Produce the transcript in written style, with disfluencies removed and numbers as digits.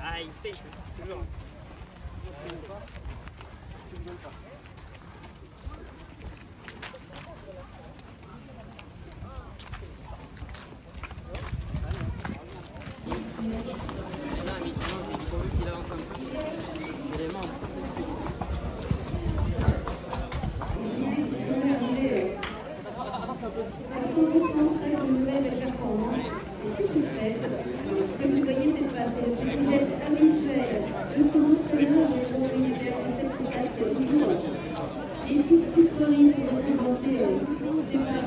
Ah, il fait, c'est toujours. Ce que vous voyez peut-être pas, c'est le petit geste habituel de son entraîneur de propriétaire de cette étape qui est toujours des petites sucreries pour récompenser ses parents.